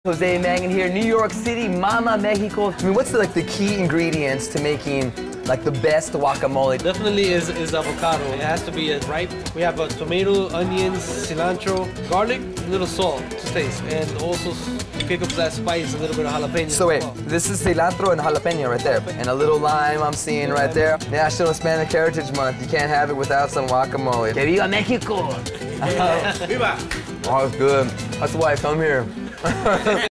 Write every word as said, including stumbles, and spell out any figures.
Jose Mangin here, New York City, Mama, Mexico. I mean, what's the, like the key ingredients to making like the best guacamole? Definitely is, is avocado. It has to be ripe. We have a tomato, onions, cilantro, garlic, a little salt to taste, and also pick up that spice, a little bit of jalapeno. So wait, well. this is cilantro and jalapeno right there, and a little lime I'm seeing right there. National Hispanic Heritage Month. You can't have it without some guacamole. Que viva Mexico! Viva! Oh, it's good. That's why I come here.